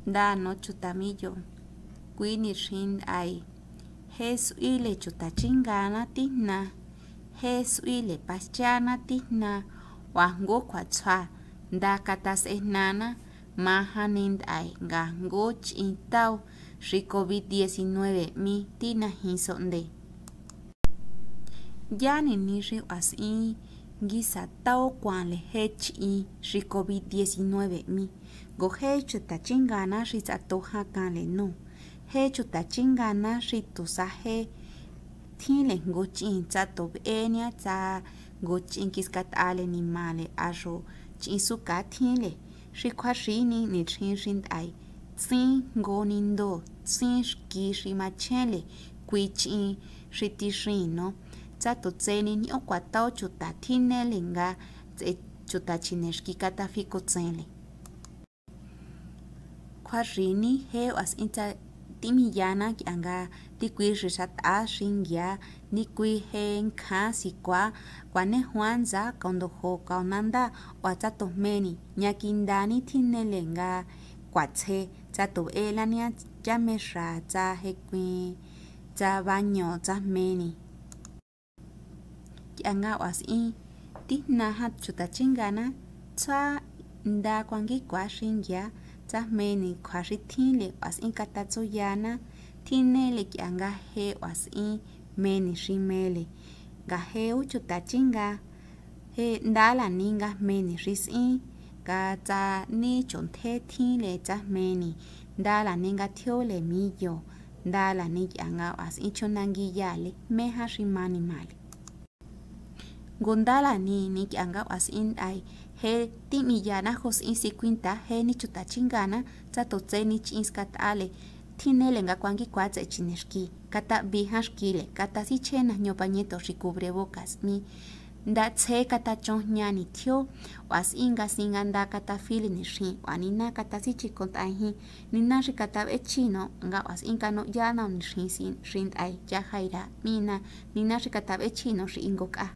da no chutamillo Quini shin ay Jesu ile chutachingana tihna Jesu ile paschana tihna Wango kwatswa da katas én'na mahanind ay gango chintau shi COVID-19 mi tina hisonde yani ni ri as'i gisa tao kwan le hechi shi COVID-19 mi go hecho tachingana shi satoja kan le no hecho tachingana shi tusaje tile ngochin tsato enia tsa ngochin kiskat ale ni male ajo chisuka tile shi kwashini ni chin ay tsin ngonindo tsin shki shi machele kwichi shi tishino tsato tseni ni okwatao chuta tinele nga chuta chineshki katafiko tsele kwashini he as inta timiyana kianga tikwishi shat shingya ni kwi he nkha sikwa kwane huanza kondo ho kaunanda watsato meni nyakindani tinele nga kwatse tsato elania yamesha tsa hekwi tsa baño tsa meni kianga was'i tihna hat chuta chingana tsa nda kwangi kwa shingya tsa meni kwashi tile was'i katatso yana tinele kianga he was'i meni shimele ga heu chuta chinga he ndala ninga meni ris'i ga tsa ni chonthe tile tsa meni ndala ninga thiole millo ndala ni kianga was'i chonangi yale meha shimani mali gondala ni kianga was'i ay he timiyana jos'i sikwinta he ni chuta chingana tsa totse ni chinskat ale tinele nga kwangi kwatse chineshki kata bihashkile kata si chena ñopañeto shi cubrebocas mi nda tse kata chonñani thio was'i nga singanda kata fili ni shi wanina kata si chikontahi nina shi kata echino nga was'i kano yana ni shi sin ay Yajaira mina nina shi kata echino shi ingoka